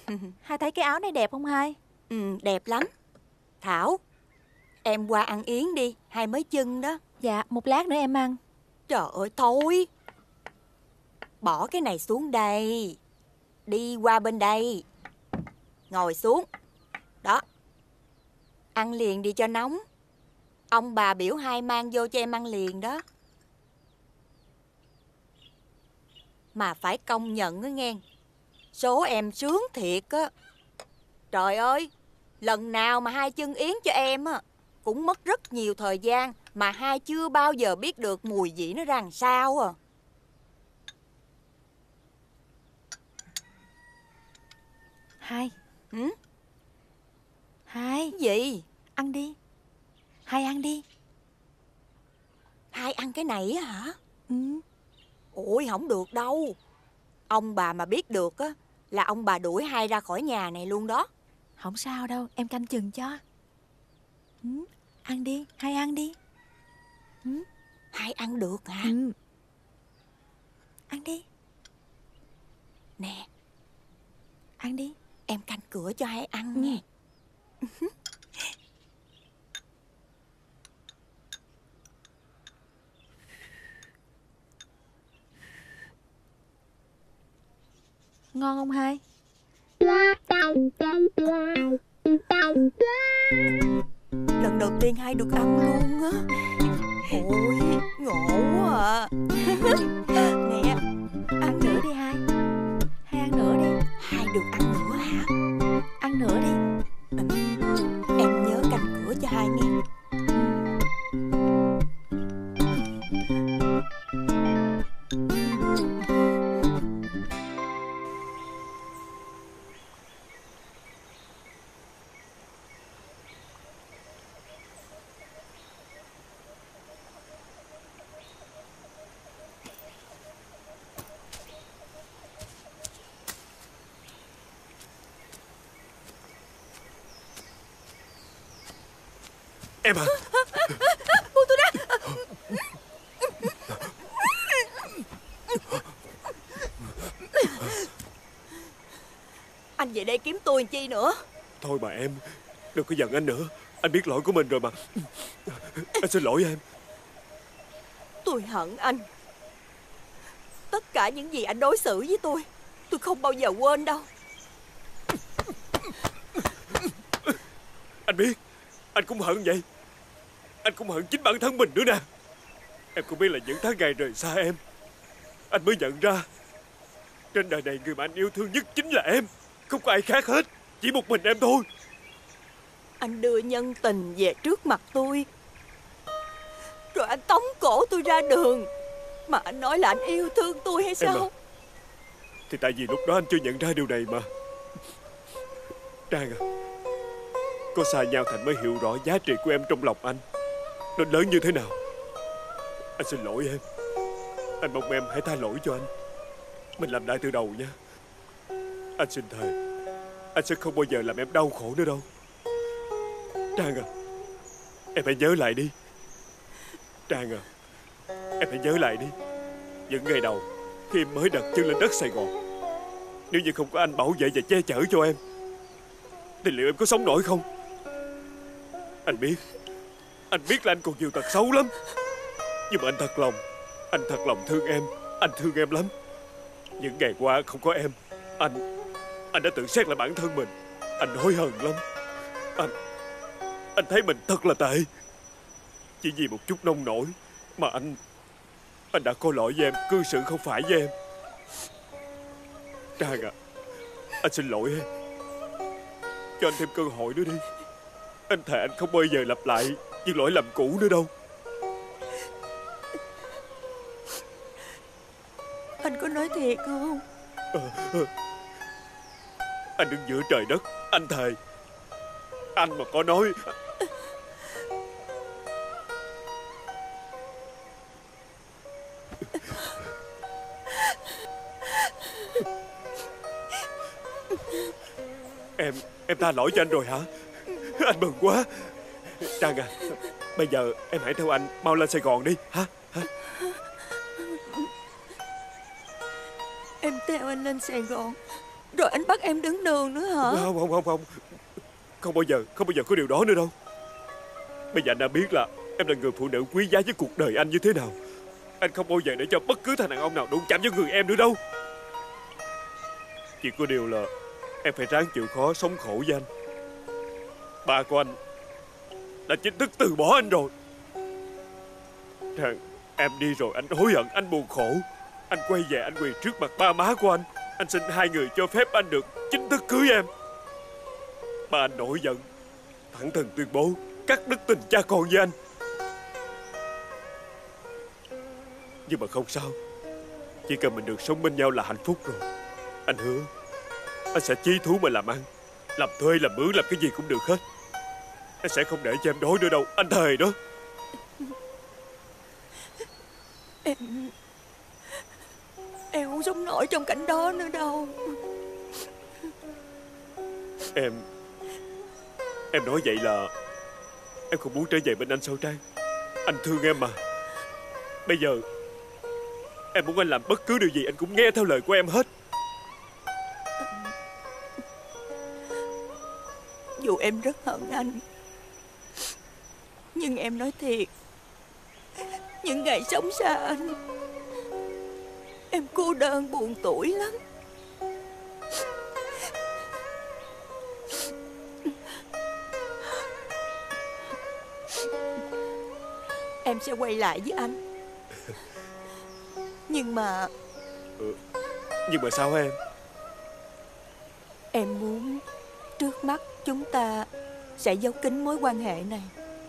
Hai thấy cái áo này đẹp không hai? Đẹp lắm. Thảo, em qua ăn yến đi, hai mới chưng đó. Dạ, một lát nữa em ăn. Trời ơi, thôi. Bỏ cái này xuống đây. Đi qua bên đây. Ngồi xuống. Đó. Ăn liền đi cho nóng. Ông bà biểu hai mang vô cho em ăn liền đó. Mà phải công nhận á nghe, số em sướng thiệt á. Trời ơi, lần nào mà hai chưng yến cho em á cũng mất rất nhiều thời gian, mà hai chưa bao giờ biết được mùi vị nó ra làm sao à. Hai. Ừ? Hai. Gì? Ăn đi. Hai ăn đi. Hai ăn cái này á hả? Ừ. Ôi không được đâu. Ông bà mà biết được á là ông bà đuổi hai ra khỏi nhà này luôn đó. Không sao đâu, em canh chừng cho. Ừ. Ăn đi, hai ăn đi. Ừ. Hai ăn được hả? Ừ. Ăn đi. Nè, Ăn đi. em canh cửa cho hai ăn nghe. Ngon không hai? Lần đầu tiên hai được ăn luôn á. Ôi, ngộ quá à. Nè, Ăn nữa đi hai. Hai ăn nữa đi. hai được ăn nữa hả? Ăn nữa đi. Em nhớ canh cửa cho hai nghe. Em à. Buông tôi ra. Anh về đây kiếm tôi làm chi nữa? Thôi mà em, đừng có giận anh nữa. Anh biết lỗi của mình rồi mà. Anh xin lỗi em. Tôi hận anh. Tất cả những gì anh đối xử với tôi không bao giờ quên đâu. Anh biết, anh cũng hận vậy. Anh cũng hận chính bản thân mình nữa nè. Em cũng biết là những tháng ngày rời xa em, anh mới nhận ra trên đời này người mà anh yêu thương nhất chính là em. Không có ai khác hết, chỉ một mình em thôi. Anh đưa nhân tình về trước mặt tôi, rồi anh tống cổ tôi ra đường, mà anh nói là anh yêu thương tôi hay sao? Em à, thì tại vì lúc đó anh chưa nhận ra điều này mà. Trang à, có xa nhau Thành mới hiểu rõ giá trị của em trong lòng anh nó lớn như thế nào. Anh xin lỗi em. Anh mong em hãy tha lỗi cho anh. Mình làm lại từ đầu nha. Anh xin thề, anh sẽ không bao giờ làm em đau khổ nữa đâu. Trang à, em hãy nhớ lại đi. Trang à, em hãy nhớ lại đi. Những ngày đầu khi em mới đặt chân lên đất Sài Gòn, nếu như không có anh bảo vệ và che chở cho em, thì liệu em có sống nổi không? Anh biết là anh còn nhiều tật xấu lắm, nhưng mà anh thật lòng thương em. Anh thương em lắm. Những ngày qua không có em, anh đã tự xét lại bản thân mình. Anh hối hận lắm. Anh thấy mình thật là tệ. Chỉ vì một chút nông nổi mà anh đã có lỗi với em, cư xử không phải với em. Trang à, anh xin lỗi em. Cho anh thêm cơ hội nữa đi. Anh thề anh không bao giờ lặp lại những lỗi lầm cũ nữa đâu. Anh có nói thiệt không? Anh đứng giữa trời đất, anh thề. Anh mà có nói. Em tha lỗi cho anh rồi hả? Anh mừng quá. Trang à, bây giờ em hãy theo anh mau lên Sài Gòn đi hả? Em theo anh lên Sài Gòn Rồi anh bắt em đứng đường nữa hả? Không, không, không, không. Không bao giờ có điều đó nữa đâu. Bây giờ anh đã biết là em là người phụ nữ quý giá với cuộc đời anh như thế nào. Anh không bao giờ để cho bất cứ thằng đàn ông nào đụng chạm vào người em nữa đâu. Chỉ có điều là em phải ráng chịu khó sống khổ với anh. Ba của anh đã chính thức từ bỏ anh rồi. Thằng em đi rồi anh hối hận, anh buồn khổ. Anh quay về anh quỳ trước mặt ba má của anh. Anh xin hai người cho phép anh được chính thức cưới em. Ba anh nổi giận, thẳng thừng tuyên bố cắt đứt tình cha con với anh. Nhưng mà không sao, chỉ cần mình được sống bên nhau là hạnh phúc rồi. Anh hứa anh sẽ chí thú mà làm ăn, làm thuê làm mướn, làm cái gì cũng được hết. Anh sẽ không để cho em đói nữa đâu, anh thề đó. Em không sống nổi trong cảnh đó nữa đâu. Em nói vậy là em không muốn trở về bên anh sao Trang? Anh thương em mà. Bây giờ em muốn anh làm bất cứ điều gì anh cũng nghe theo lời của em hết. Dù em rất hận anh, nhưng em nói thiệt, những ngày sống xa anh, em cô đơn buồn tủi lắm. Em sẽ quay lại với anh. Nhưng mà Nhưng mà sao em? em muốn trước mắt chúng ta sẽ giấu kín mối quan hệ này.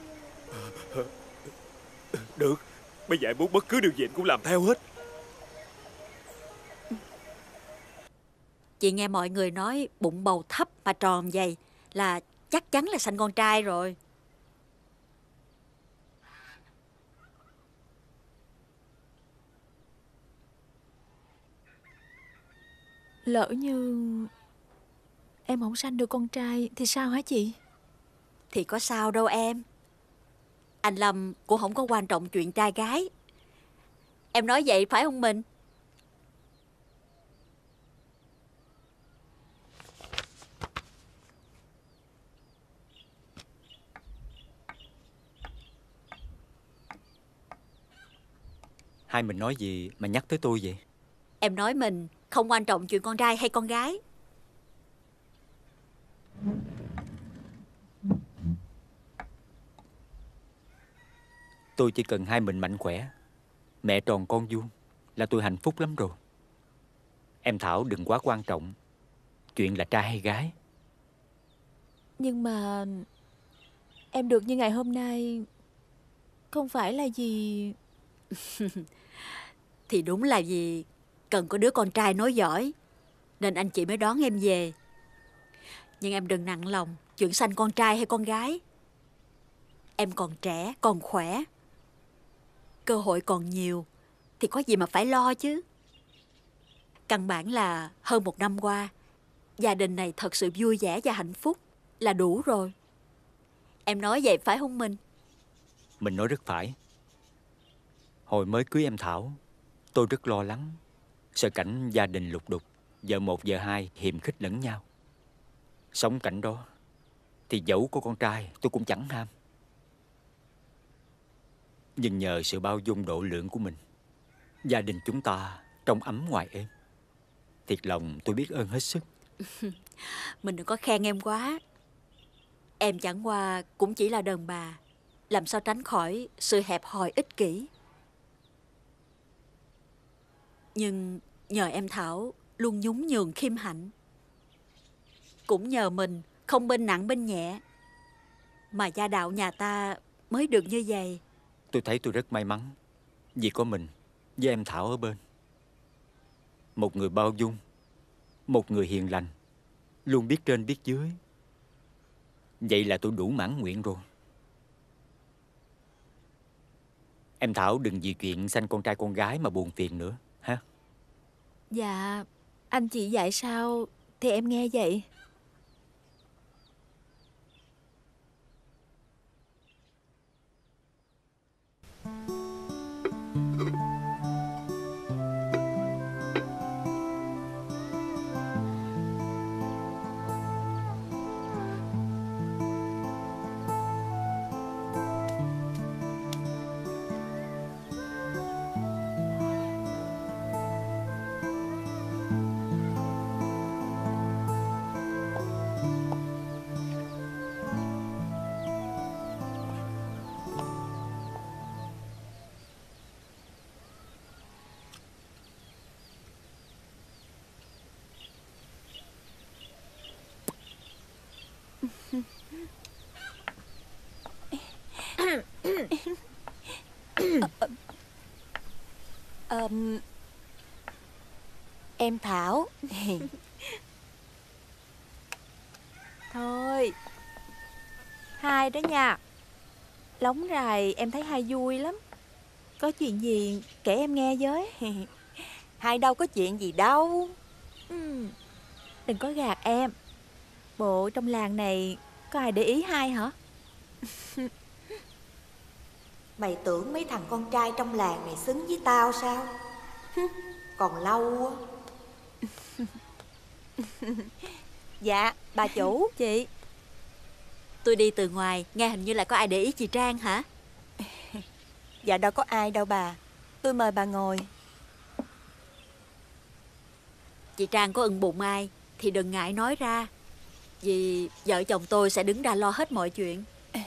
Được, bây giờ em muốn bất cứ điều gì anh cũng làm theo hết. Chị nghe mọi người nói bụng bầu thấp mà tròn vậy là chắc chắn là sanh con trai rồi. Lỡ như em không sanh được con trai thì sao hả chị? Thì có sao đâu em. Anh Lâm cũng không có quan trọng chuyện trai gái. Em nói vậy phải không mình? Hai mình nói gì mà nhắc tới tôi vậy? Em nói mình không quan trọng chuyện con trai hay con gái. Tôi chỉ cần hai mình mạnh khỏe, mẹ tròn con vuông là tôi hạnh phúc lắm rồi. Em Thảo đừng quá quan trọng chuyện là trai hay gái. Nhưng mà em được như ngày hôm nay không phải là vì... Thì đúng là vì cần có đứa con trai nói giỏi nên anh chị mới đón em về. Nhưng em đừng nặng lòng chuyện sanh con trai hay con gái. Em còn trẻ, còn khỏe, cơ hội còn nhiều thì có gì mà phải lo chứ. Căn bản là hơn 1 năm qua gia đình này thật sự vui vẻ và hạnh phúc là đủ rồi. Em nói vậy phải không mình? Mình nói rất phải. Hồi mới cưới em Thảo, tôi rất lo lắng, sợ cảnh gia đình lục đục, vợ một vợ hai hiềm khích lẫn nhau. Sống cảnh đó thì dẫu có con trai tôi cũng chẳng ham. Nhưng nhờ sự bao dung độ lượng của mình, gia đình chúng ta trong ấm ngoài êm. Thiệt lòng tôi biết ơn hết sức. Mình đừng có khen em quá. Em chẳng qua cũng chỉ là đàn bà, làm sao tránh khỏi sự hẹp hòi ích kỷ. Nhưng nhờ em Thảo luôn nhún nhường khiêm hạnh, cũng nhờ mình không bên nặng bên nhẹ mà gia đạo nhà ta mới được như vậy. Tôi thấy tôi rất may mắn vì có mình với em Thảo ở bên. Một người bao dung, một người hiền lành, luôn biết trên biết dưới. Vậy là tôi đủ mãn nguyện rồi. Em Thảo đừng vì chuyện sanh con trai con gái mà buồn phiền nữa ha. Dạ, anh chị dạy sao thì em nghe vậy. Em Thảo. Thôi, hai đó nha. Lóng rài em thấy hai vui lắm. Có chuyện gì kể em nghe với. Hai đâu có chuyện gì đâu. Đừng có gạt em. Bộ trong làng này có ai để ý hai hả? Mày tưởng mấy thằng con trai trong làng này xứng với tao sao? Còn lâu á. Dạ, bà chủ. Chị. Tôi đi từ ngoài, nghe hình như là có ai để ý chị Trang hả? Dạ đâu có ai đâu bà. Tôi mời bà ngồi. Chị Trang có ưng bụng ai thì đừng ngại nói ra. Vì vợ chồng tôi sẽ đứng ra lo hết mọi chuyện.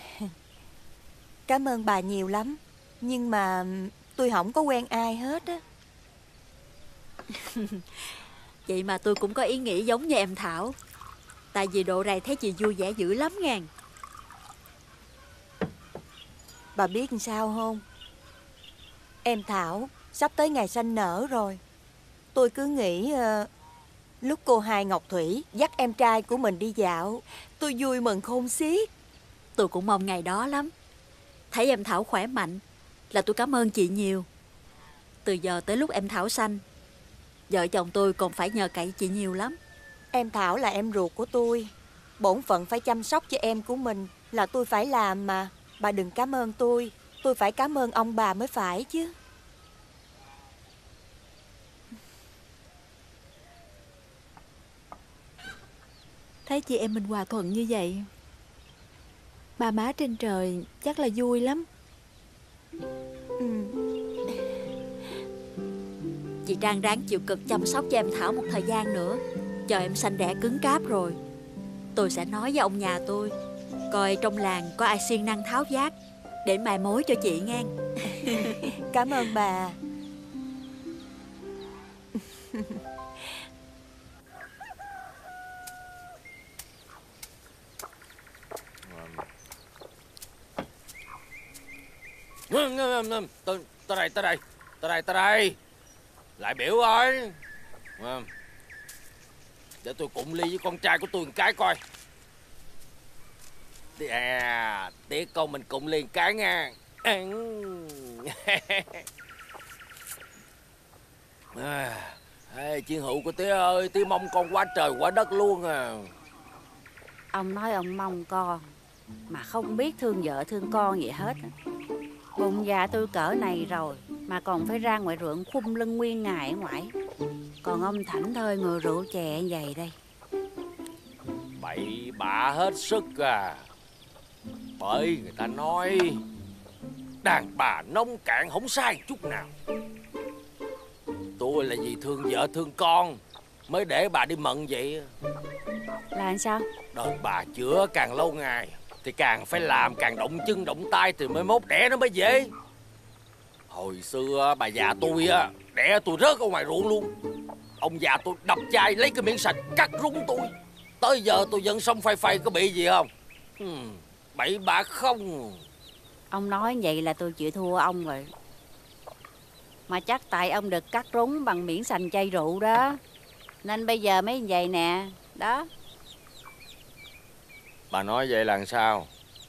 Cảm ơn bà nhiều lắm. Nhưng mà tôi không có quen ai hết á. Vậy mà tôi cũng có ý nghĩ giống như em Thảo. Tại vì độ này thấy chị vui vẻ dữ lắm ngàn. Bà biết làm sao không? Em Thảo sắp tới ngày sanh nở rồi. Tôi cứ nghĩ lúc cô Hai Ngọc Thủy dắt em trai của mình đi dạo, tôi vui mừng khôn xiết. Tôi cũng mong ngày đó lắm. Thấy em Thảo khỏe mạnh là tôi cảm ơn chị nhiều. Từ giờ tới lúc em Thảo sanh, vợ chồng tôi còn phải nhờ cậy chị nhiều lắm. Em Thảo là em ruột của tôi. Bổn phận phải chăm sóc cho em của mình là tôi phải làm mà. Bà đừng cảm ơn tôi phải cảm ơn ông bà mới phải chứ. Thấy chị em mình hòa thuận như vậy, ba má trên trời chắc là vui lắm. Chị Trang ráng chịu cực chăm sóc cho em Thảo một thời gian nữa. Chờ em sanh đẻ cứng cáp rồi, tôi sẽ nói với ông nhà tôi coi trong làng có ai siêng năng tháo vát để mài mối cho chị ngang. Cảm ơn bà. Tới đây. Lại biểu ơi. Để tôi cụng ly với con trai của tôi một cái coi. Tiếc con mình cụng ly một cái nha. Chiến hữu của tía ơi, tía mong con quá trời quá đất luôn à. Ông nói ông mong con mà không biết thương vợ thương con gì hết. Bụng dạ tôi cỡ này rồi mà còn phải ra ngoài ruộng khum lưng nguyên ngày ở ngoài. Còn ông thảnh thơi ngồi rượu chè như vậy đây. Bậy bạ hết sức à. Bởi người ta nói đàn bà nông cạn không sai chút nào. Tôi là vì thương vợ thương con mới để bà đi mận vậy. Là sao? Đời bà chữa càng lâu ngày thì càng phải làm, càng động chân động tay thì mới mốt đẻ nó mới dễ. Hồi xưa bà già tôi á, đẻ tôi rớt ở ngoài ruộng luôn. Ông già tôi đập chai lấy cái miếng sạch cắt rúng tôi. Tới giờ tôi vẫn sống phây phây, có bị gì không? Bậy bạ không. Ông nói vậy là tôi chịu thua ông rồi. Mà chắc tại ông được cắt rúng bằng miếng sành chai rượu đó, nên bây giờ mới vậy nè. Đó. Bà nói vậy là sao?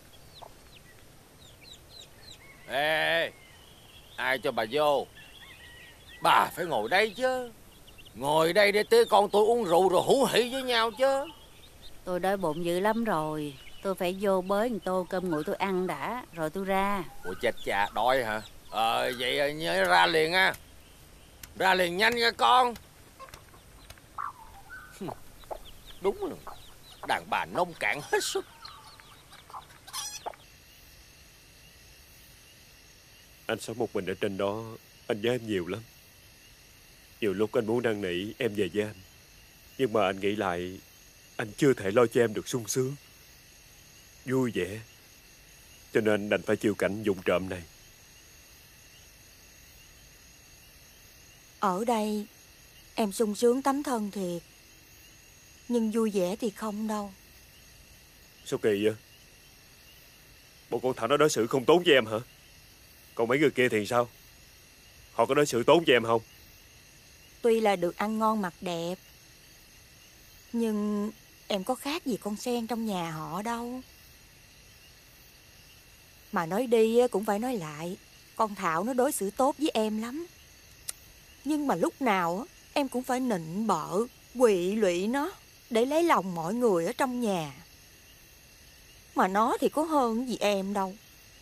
Ê, ai cho bà vô? Bà phải ngồi đây chứ. Ngồi đây để tía con tôi uống rượu rồi hú hỉ với nhau chứ. Tôi đói bụng dữ lắm rồi. Tôi phải vô bới một tô cơm nguội tôi ăn đã, rồi tôi ra. Ủa chết cha, đói hả? Vậy nhớ ra liền á. Ra liền nhanh nha con. Đúng rồi. Đàn bà nông cạn hết sức. Anh sống một mình ở trên đó, anh nhớ em nhiều lắm. Nhiều lúc anh muốn năn nỉ em về với anh, nhưng mà anh nghĩ lại, anh chưa thể lo cho em được sung sướng, vui vẻ, cho nên đành phải chịu cảnh vụng trộm này. Ở đây em sung sướng tấm thân thiệt, nhưng vui vẻ thì không đâu. Sao kỳ vậy? Bộ con thằng đó đối xử không tốt với em hả? Còn mấy người kia thì sao? Họ có đối xử tốt với em không? Tuy là được ăn ngon mặc đẹp, nhưng em có khác gì con sen trong nhà họ đâu. Mà nói đi cũng phải nói lại, con Thảo nó đối xử tốt với em lắm. Nhưng mà lúc nào em cũng phải nịnh bợ, quỵ lụy nó để lấy lòng mọi người ở trong nhà. Mà nó thì có hơn gì em đâu.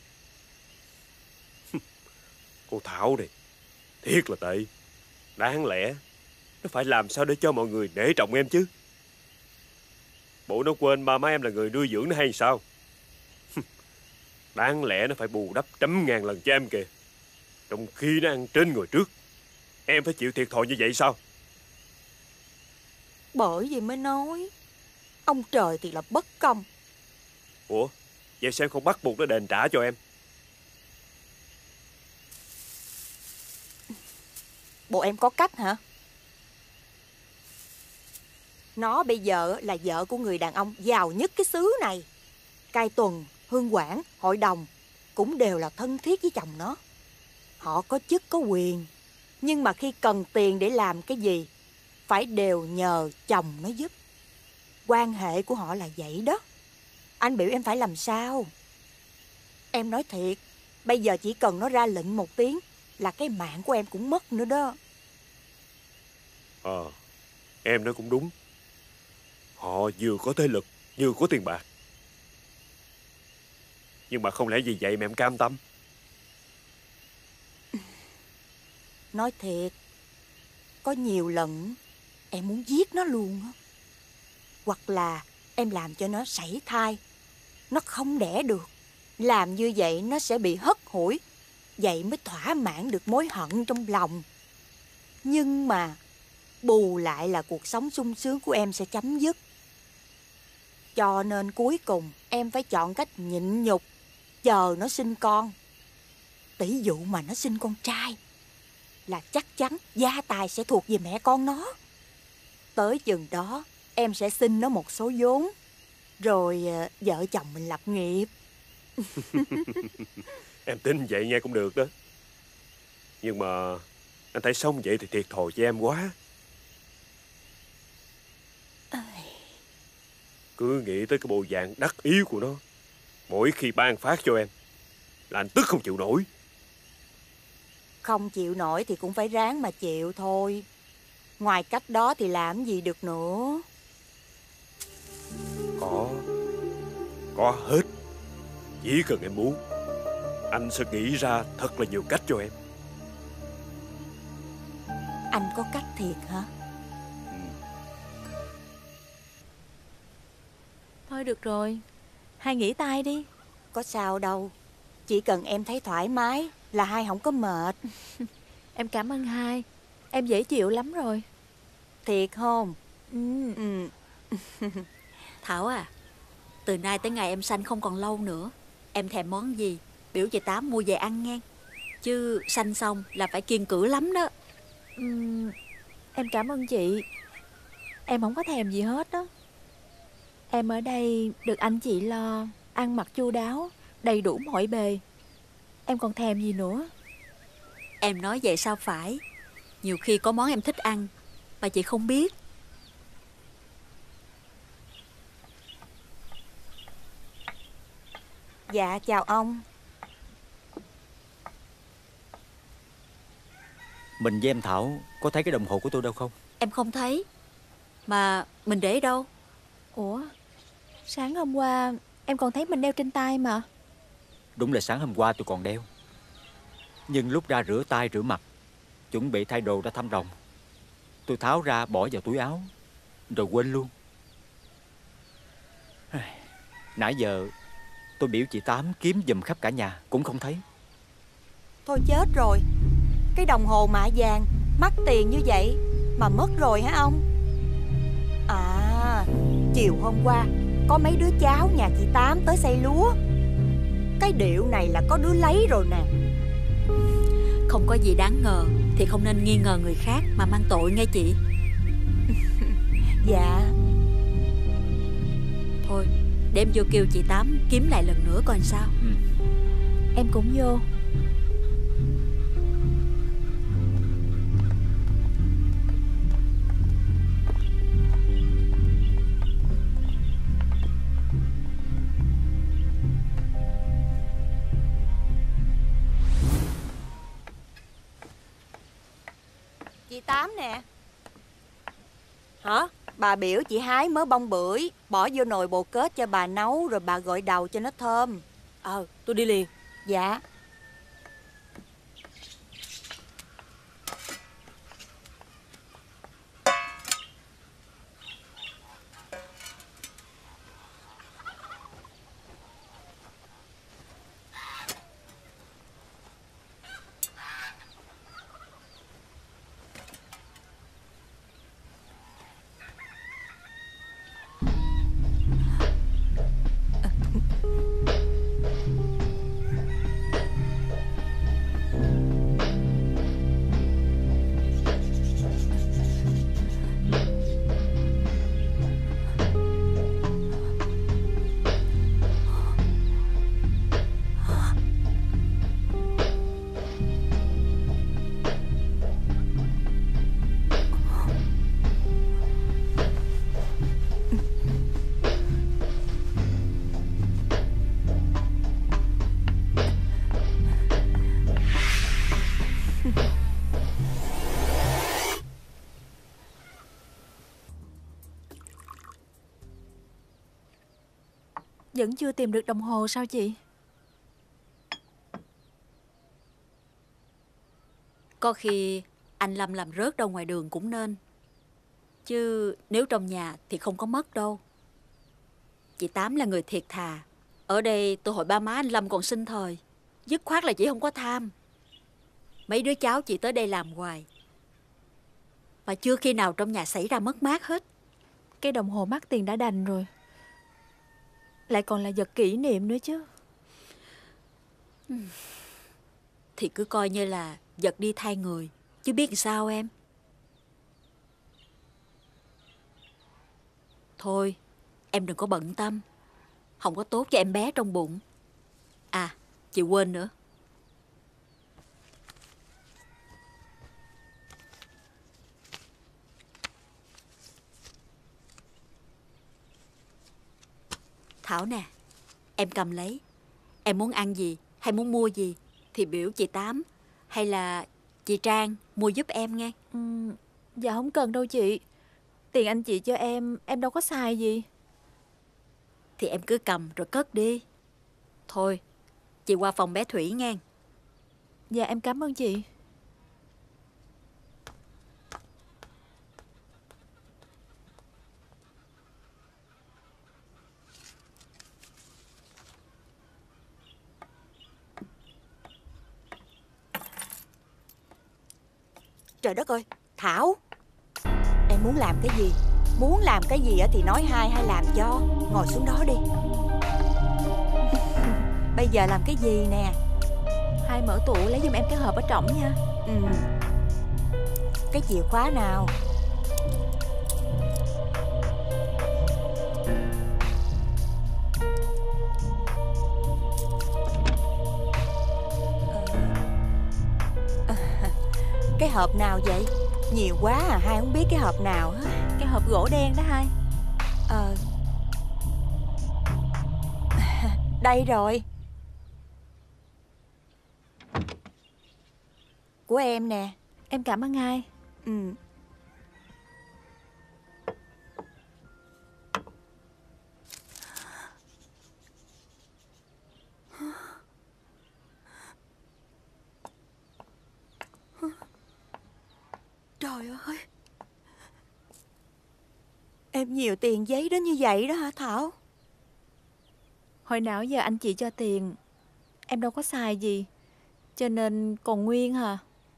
Cô Thảo này thiệt là tệ. Đáng lẽ nó phải làm sao để cho mọi người nể trọng em chứ. Bộ nó quên ba má em là người nuôi dưỡng nó hay sao? Đáng lẽ nó phải bù đắp 100.000 lần cho em kìa. Trong khi nó ăn trên người trước. Em phải chịu thiệt thòi như vậy sao? Bởi vì mới nói ông trời thì là bất công. Ủa, vậy sao em không bắt buộc nó đền trả cho em? Bộ em có cách hả? Nó bây giờ là vợ của người đàn ông giàu nhất cái xứ này. Cai Tuần, Hương Quảng, Hội đồng cũng đều là thân thiết với chồng nó. Họ có chức có quyền, nhưng mà khi cần tiền để làm cái gì phải đều nhờ chồng nó giúp. Quan hệ của họ là vậy đó. Anh biểu em phải làm sao? Em nói thiệt, bây giờ chỉ cần nó ra lệnh một tiếng là cái mạng của em cũng mất nữa đó. Em nói cũng đúng. Họ vừa có thế lực, vừa có tiền bạc. Nhưng mà không lẽ vì vậy mà em cam tâm? Nói thiệt, có nhiều lần em muốn giết nó luôn á. Hoặc là em làm cho nó sảy thai, nó không đẻ được. Làm như vậy nó sẽ bị hất hủi, vậy mới thỏa mãn được mối hận trong lòng. Nhưng mà bù lại là cuộc sống sung sướng của em sẽ chấm dứt. Cho nên cuối cùng em phải chọn cách nhịn nhục, chờ nó sinh con. Tỷ dụ mà nó sinh con trai là chắc chắn gia tài sẽ thuộc về mẹ con nó. Tới chừng đó em sẽ xin nó một số vốn, rồi vợ chồng mình lập nghiệp. Em tin vậy nghe cũng được đó. Nhưng mà anh thấy xong vậy thì thiệt thòi cho em quá. Cứ nghĩ tới cái bộ dạng đắc ý của nó mỗi khi ban phát cho em là anh tức không chịu nổi. Không chịu nổi thì cũng phải ráng mà chịu thôi. Ngoài cách đó thì làm gì được nữa. Có hết. Chỉ cần em muốn, anh sẽ nghĩ ra thật là nhiều cách cho em. Anh có cách thiệt hả? Thôi được rồi, hai nghỉ tay đi. Có sao đâu. Chỉ cần em thấy thoải mái là hai không có mệt. Em cảm ơn hai, em dễ chịu lắm rồi. Thiệt không? Thảo à, từ nay tới ngày em sanh không còn lâu nữa. Em thèm món gì biểu chị Tám mua về ăn nghe. Chứ sanh xong là phải kiêng cữ lắm đó. Em cảm ơn chị. Em không có thèm gì hết đó. Em ở đây được anh chị lo, ăn mặc chu đáo, đầy đủ mọi bề. Em còn thèm gì nữa. Em nói vậy sao phải. Nhiều khi có món em thích ăn mà chị không biết. Dạ chào ông. Mình với em Thảo có thấy cái đồng hồ của tôi đâu không? Em không thấy. Mà mình để đâu? Ủa, sáng hôm qua em còn thấy mình đeo trên tay mà. Đúng là sáng hôm qua tôi còn đeo. Nhưng lúc ra rửa tay rửa mặt, chuẩn bị thay đồ ra thăm đồng, tôi tháo ra bỏ vào túi áo, rồi quên luôn. Nãy giờ tôi biểu chị Tám kiếm giùm khắp cả nhà cũng không thấy. Thôi chết rồi. Cái đồng hồ mạ vàng mắc tiền như vậy mà mất rồi hả ông? À, chiều hôm qua có mấy đứa cháu nhà chị Tám tới xây lúa. Cái điệu này là có đứa lấy rồi nè. Không có gì đáng ngờ thì không nên nghi ngờ người khác mà mang tội nghe chị. Dạ. Thôi để em vô kêu chị Tám kiếm lại lần nữa coi sao. Em cũng vô. Chị Tám nè. Hả? Bà biểu chị hái mớ bông bưởi, bỏ vô nồi bột kết cho bà nấu, rồi bà gội đầu cho nó thơm. Tôi đi liền. Dạ. Vẫn chưa tìm được đồng hồ sao chị? Có khi anh Lâm làm rớt đâu ngoài đường cũng nên. Chứ nếu trong nhà thì không có mất đâu. Chị Tám là người thiệt thà. Ở đây tôi hỏi ba má anh Lâm còn sinh thời. Dứt khoát là chị không có tham. Mấy đứa cháu chị tới đây làm hoài, mà chưa khi nào trong nhà xảy ra mất mát hết. Cái đồng hồ mắc tiền đã đành rồi, lại còn là vật kỷ niệm nữa chứ. Thì cứ coi như là vật đi thay người, chứ biết làm sao em. Thôi, em đừng có bận tâm, không có tốt cho em bé trong bụng. À, chị quên nữa. Thảo nè, em cầm lấy. Em muốn ăn gì hay muốn mua gì thì biểu chị Tám hay là chị Trang mua giúp em nghe. Dạ không cần đâu chị. Tiền anh chị cho em đâu có xài gì. Thì em cứ cầm rồi cất đi. Thôi, chị qua phòng bé Thủy nghe. Dạ em cảm ơn chị. Trời đất ơi, Thảo, em muốn làm cái gì? Muốn làm cái gì thì nói hai làm cho. Ngồi xuống đó đi. Bây giờ làm cái gì nè? Hai mở tủ lấy giùm em cái hộp ở trỏng nha. Cái chìa khóa nào? Cái hộp nào vậy? Nhiều quá à, hai không biết cái hộp nào hết. Cái hộp gỗ đen đó hai. Đây rồi. Của em nè. Em cảm ơn hai. Trời ơi, em nhiều tiền giấy đến như vậy đó hả Thảo? Hồi nào giờ anh chị cho tiền em đâu có xài gì, cho nên còn nguyên hả?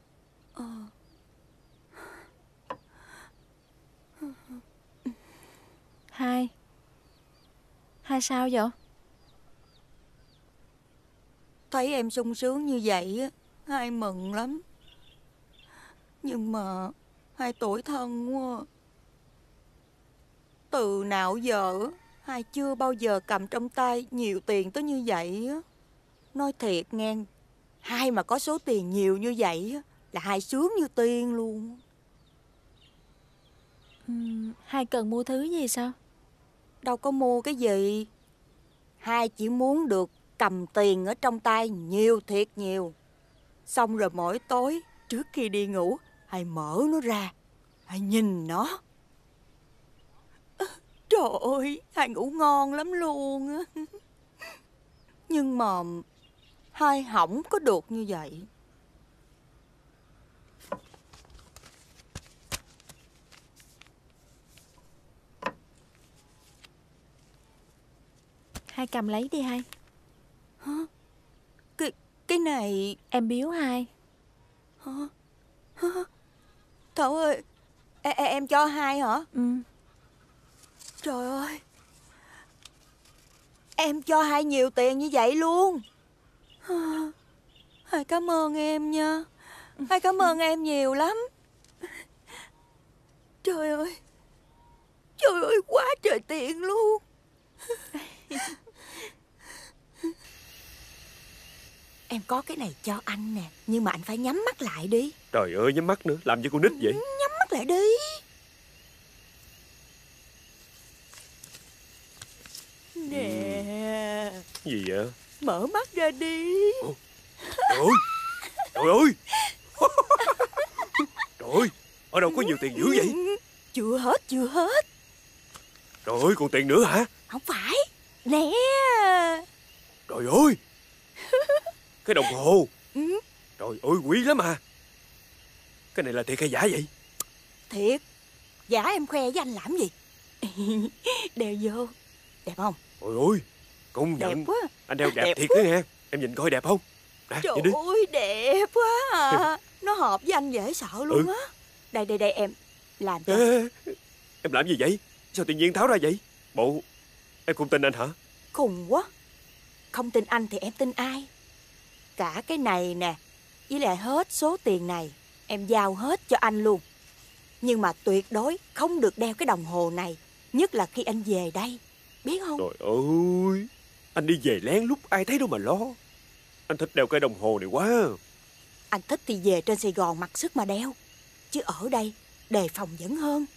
Hai sao vậy? Thấy em sung sướng như vậy á, hai mừng lắm. Nhưng mà hai tủi thân quá. Từ nào giờ hai chưa bao giờ cầm trong tay nhiều tiền tới như vậy á. Nói thiệt nghe, hai mà có số tiền nhiều như vậy á là hai sướng như tiên luôn. Hai cần mua thứ gì sao? Đâu có mua cái gì. Hai chỉ muốn được cầm tiền ở trong tay nhiều thiệt nhiều. Xong rồi mỗi tối trước khi đi ngủ, Hãy mở nó ra, hãy nhìn nó. Trời ơi, hai ngủ ngon lắm luôn á. Nhưng mà hai không có được như vậy. Hai cầm lấy đi hai. Hả? Cái này... Em biếu hai. Hả? Hả? Thảo ơi, em cho hai hả? Ừ. Trời ơi, em cho hai nhiều tiền như vậy luôn. Hai cảm ơn em nha. Hai cảm ơn em nhiều lắm. Trời ơi, trời ơi, quá trời tiền luôn. Em có cái này cho anh nè, nhưng mà anh phải nhắm mắt lại đi. Trời ơi, nhắm mắt nữa, làm như con nít vậy. Nhắm mắt lại đi. Nè. Gì vậy? Mở mắt ra đi. Trời ơi, trời ơi. Trời ơi, ở đâu có nhiều tiền dữ vậy? Chưa hết, chưa hết. Trời ơi, còn tiền nữa hả? Không phải. Nè. Trời ơi, cái đồng hồ. Trời ơi, quý lắm à. Cái này là thiệt hay giả vậy? Thiệt. Giả em khoe với anh làm gì? Đeo vô. Đẹp không? Trời ơi, công Đẹp nhận. quá. Anh đeo đẹp thiệt đó nghe. Em nhìn coi đẹp không? Nè, Trời nhìn đi. ơi, đẹp quá à. Nó hợp với anh dễ sợ luôn á. Đây em làm cho. Ê, em làm gì vậy? Sao tự nhiên tháo ra vậy? Bộ em không tin anh hả? Khùng quá. Không tin anh thì em tin ai? Cả cái này nè, với lại hết số tiền này em giao hết cho anh luôn. Nhưng mà tuyệt đối không được đeo cái đồng hồ này, nhất là khi anh về đây, biết không? Trời ơi, anh đi về lén lút ai thấy đâu mà lo. Anh thích đeo cái đồng hồ này quá. Anh thích thì về trên Sài Gòn mặc sức mà đeo, chứ ở đây đề phòng vẫn hơn.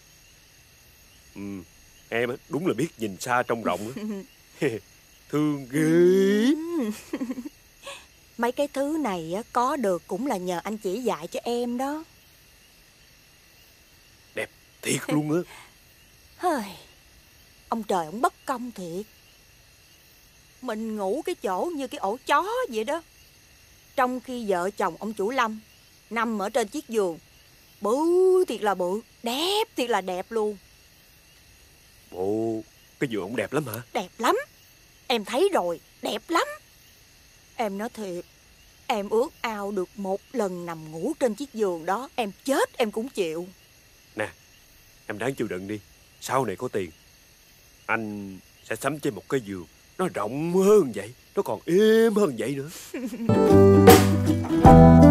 Em đúng là biết nhìn xa trông rộng. Thương ghê. Mấy cái thứ này có được cũng là nhờ anh chỉ dạy cho em đó. Đẹp thiệt luôn á. Hời, ông trời ông bất công thiệt. Mình ngủ cái chỗ như cái ổ chó vậy đó. Trong khi vợ chồng ông chủ Lâm nằm ở trên chiếc giường, bự thiệt là bự, đẹp thiệt là đẹp luôn. Bộ cái giường ông đẹp lắm hả? Đẹp lắm. Em thấy rồi, đẹp lắm. Em nói thiệt, em ước ao được một lần nằm ngủ trên chiếc giường đó, em chết em cũng chịu. Nè, em đáng chịu đựng đi. Sau này có tiền, anh sẽ sắm cho một cái giường nó rộng hơn vậy, nó còn êm hơn vậy nữa.